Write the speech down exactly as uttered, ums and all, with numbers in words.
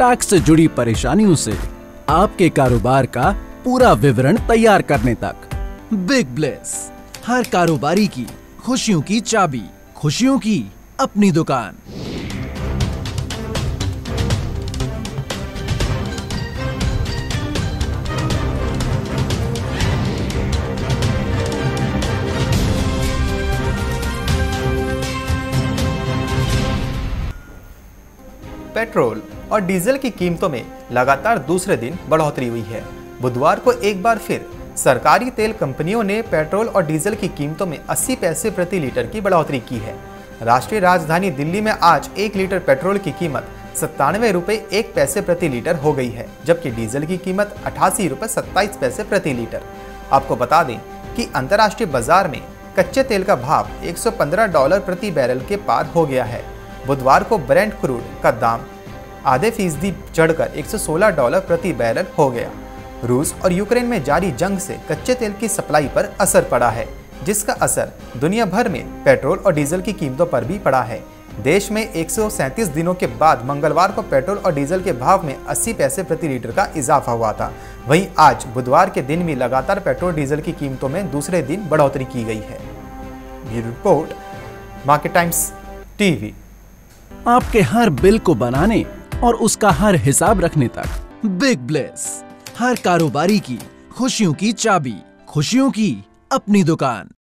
Tax से जुड़ी परेशानियों से आपके कारोबार का पूरा विवरण तैयार करने तक। बिग ब्लेस, हर कारोबारी की खुशियों की चाबी, खुशियों की अपनी दुकान। पेट्रोल और डीजल की कीमतों में लगातार दूसरे दिन बढ़ोतरी हुई है। बुधवार को एक बार फिर सरकारी तेल कंपनियों ने पेट्रोल और डीजल की कीमतों में अस्सी पैसे प्रति लीटर की बढ़ोतरी की है। राष्ट्रीय राजधानी दिल्ली में आज एक लीटर पेट्रोल की कीमत सत्तानवे रुपए एक पैसे प्रति लीटर हो गई है, जबकि डीजल की कीमत अठासी रुपए सत्ताईस पैसे प्रति लीटर। आपको बता दें कि अंतर्राष्ट्रीय बाजार में कच्चे तेल का भाव एक सौ पंद्रह डॉलर प्रति बैरल के पार हो गया है। बुधवार को ब्रेंट क्रूड का दाम आधे फीसदी चढ़कर एक सौ सोलह डॉलर प्रति बैरल हो गया। रूस और यूक्रेन में जारी जंग से कच्चे तेल की सप्लाई पर असर पड़ा है, जिसका असर दुनिया भर में पेट्रोल और डीजल की कीमतों पर भी पड़ा है। देश में एक सौ सैंतीस दिनों के बाद मंगलवार को पेट्रोल और डीजल के भाव में अस्सी पैसे प्रति लीटर का इजाफा हुआ था। वहीं आज बुधवार के दिन भी लगातार पेट्रोल डीजल की कीमतों में दूसरे दिन बढ़ोतरी की गई है। Bureau report, market times TV. आपके हर बिल को बनाने और उसका हर हिसाब रखने तक। बिग ब्लेस, हर कारोबारी की खुशियों की चाबी, खुशियों की अपनी दुकान।